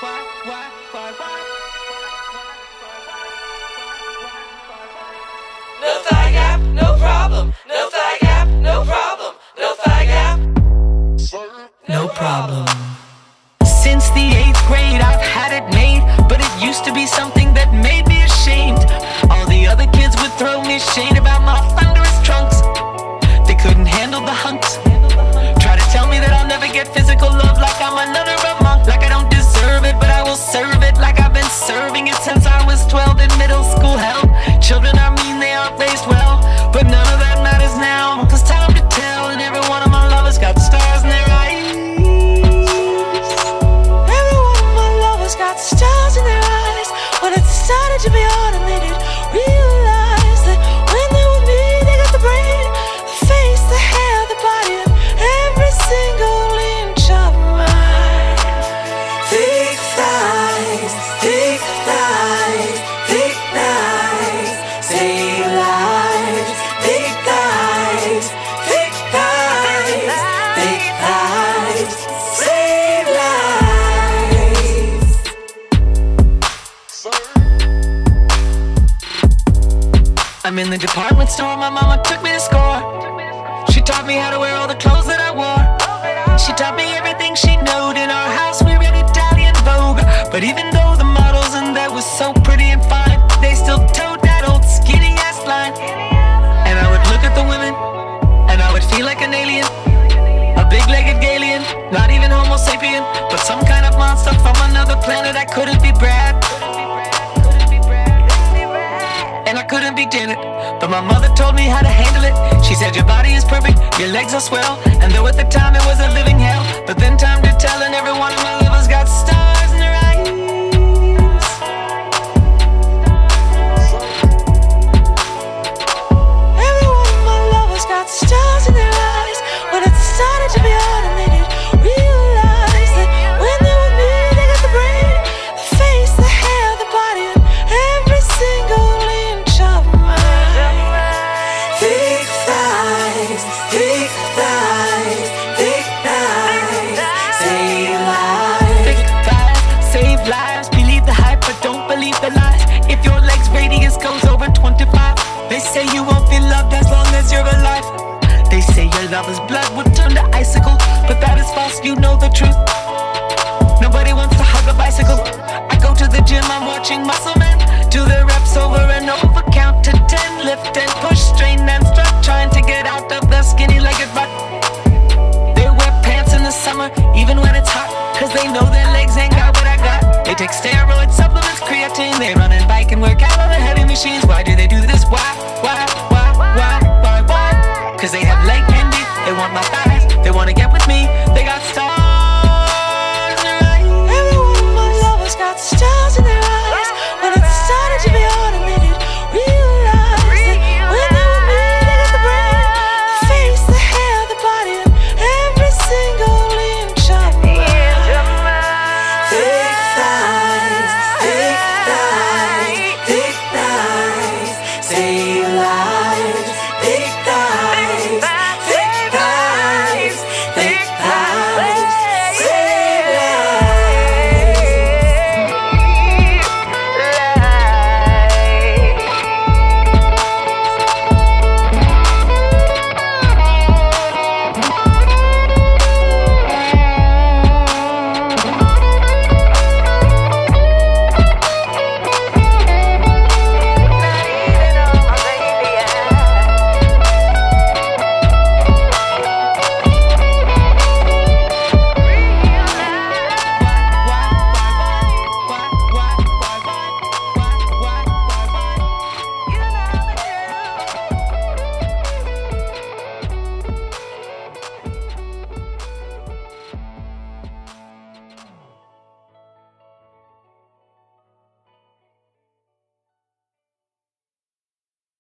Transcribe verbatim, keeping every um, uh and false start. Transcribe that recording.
No thigh gap, no problem. No thigh gap, no problem. No thigh gap, no problem. Since the eighth grade I've had it made, but it used to be something that made me ashamed. All the other kids would throw me shade about my thunderous trunks. They couldn't handle the hunks. Try to tell me that I'll never get physical love, like I'm another monk, like I don't deserve it, but I will serve it like I've been serving it since I was twelve in middle school. Hell, children are mean, they aren't raised well, but none of that matters now, cause time to tell, and every one of my lovers got stars in their eyes. Every one of my lovers got stars in their eyes. When it started to be hard and they did realize that when they're with me they got the brain, the face, the hair, the body, and every single inch of mine. Thick thighs, thick thighs, thick thighs, save lives. Thick thighs, thick thighs, thick thighs, save lives. I'm in the department store, my mama took me to score. She taught me how to wear all the clothes that I wore. She taught me everything she knowed. In our house we read Italian Vogue, but even though the models in there was so pretty and fine, they still toed that old skinny ass line. And I would look at the women, and I would feel like an alien, a big-legged alien, not even Homo sapien, but some kind of monster from another planet. I couldn't be Brad, and I couldn't be Janet, but my mother told me how to handle it. She said your body is perfect, your legs are swell, and though at the time it was a living hell, but then time to tell, and every one of my lovers got stars in their eyes. Every one of my lovers got stars in their eyes. When it started to be hard and they did realize that when they're with me they got the brain, the face, the hair, the body, and every single inch of mine. Thick thighs, thick thighs, thick thighs, save lives. Thick thighs, save lives. Believe the hype, but don't believe the lies. If your leg's radius goes over twenty-five, they say you won't be loved as long as you're alive. They say your lover's blood would turn to icicle, but that is false, you know the truth. Nobody wants to hug a bicycle. I go to the gym, I'm watching muscle men do their reps over and over, count to ten, lift and push, strain and strut, trying to get out of their skinny-legged butt. They wear pants in the summer, even when it's hot, cause they know their legs ain't got what I got. They take steroids, supplements, creatine, they run and bike and work out on the heavy machines. Why do they do this? Why, why, why, why, why, why? Cause they have leg envy, they want my thighs, they wanna get with me, they got